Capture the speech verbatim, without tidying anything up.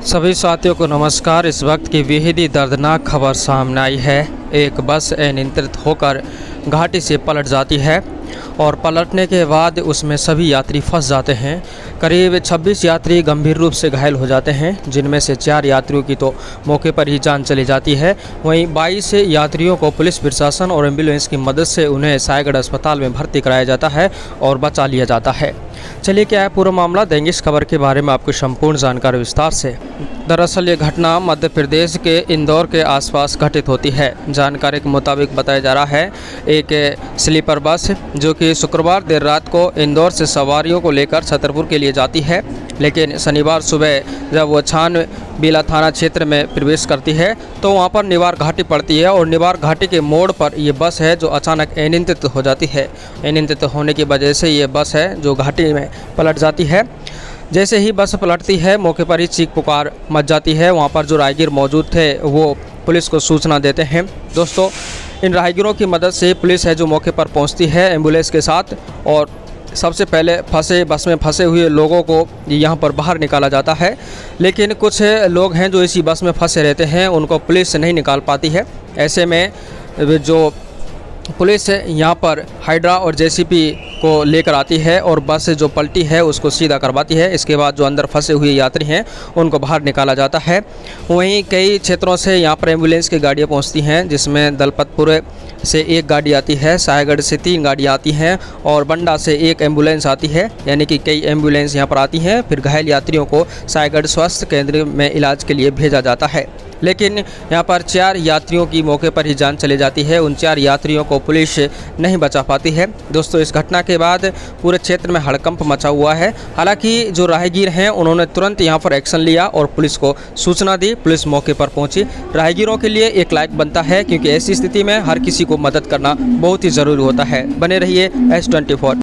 सभी साथियों को नमस्कार। इस वक्त की बेहद ही दर्दनाक खबर सामने आई है। एक बस अनियंत्रित होकर घाटी से पलट जाती है और पलटने के बाद उसमें सभी यात्री फंस जाते हैं। करीब छब्बीस यात्री गंभीर रूप से घायल हो जाते हैं, जिनमें से चार यात्रियों की तो मौके पर ही जान चली जाती है। वहीं बाईस यात्रियों को पुलिस प्रशासन और एम्बुलेंस की मदद से उन्हें सायगढ़ अस्पताल में भर्ती कराया जाता है और बचा लिया जाता है। चलिए क्या है पूरा मामला, देंगे इस खबर के बारे में आपको संपूर्ण जानकारी विस्तार से। दरअसल ये घटना मध्य प्रदेश के इंदौर के आसपास घटित होती है। जानकारी के मुताबिक बताया जा रहा है, एक स्लीपर बस जो कि शुक्रवार देर रात को इंदौर से सवारियों को लेकर छतरपुर के लिए जाती है, लेकिन शनिवार सुबह जब वो छान बीला थाना क्षेत्र में प्रवेश करती है तो वहाँ पर निवार घाटी पड़ती है और निवार घाटी के मोड़ पर ये बस है जो अचानक अनियंत्रित हो जाती है। अनियंत्रित होने की वजह से ये बस है जो घाटी में पलट जाती है। जैसे ही बस पलटती है मौके पर ही चीख पुकार मच जाती है। वहाँ पर जो राहगीर मौजूद थे वो पुलिस को सूचना देते हैं। दोस्तों, इन राहगीरों की मदद से पुलिस है जो मौके पर पहुँचती है एम्बुलेंस के साथ, और सबसे पहले फंसे बस में फंसे हुए लोगों को यहाँ पर बाहर निकाला जाता है। लेकिन कुछ लोग हैं जो इसी बस में फंसे रहते हैं, उनको पुलिस नहीं निकाल पाती है। ऐसे में जो पुलिस यहाँ पर हाइड्रा और जेसीबी को लेकर आती है और बस जो पलटी है उसको सीधा करवाती है। इसके बाद जो अंदर फंसे हुए यात्री हैं उनको बाहर निकाला जाता है। वहीं कई क्षेत्रों से यहाँ पर एम्बुलेंस की गाड़ियाँ पहुँचती हैं, जिसमें दलपतपुर से एक गाड़ी आती है, सायगढ़ से तीन गाड़ियाँ आती हैं और बंडा से एक एम्बुलेंस आती है। यानी कि कई एम्बुलेंस यहाँ पर आती हैं। फिर घायल यात्रियों को सायगढ़ स्वास्थ्य केंद्र में इलाज के लिए भेजा जाता है। लेकिन यहाँ पर चार यात्रियों की मौके पर ही जान चली जाती है। उन चार यात्रियों को पुलिस नहीं बचा पाती है। दोस्तों, इस घटना के बाद पूरे क्षेत्र में हड़कंप मचा हुआ है। हालांकि जो राहगीर हैं उन्होंने तुरंत यहाँ पर एक्शन लिया और पुलिस को सूचना दी। पुलिस मौके पर पहुंची। राहगीरों के लिए एक लाइक बनता है, क्योंकि ऐसी स्थिति में हर किसी को मदद करना बहुत ही ज़रूरी होता है। बने रहिए एस ट्वेंटी फोर।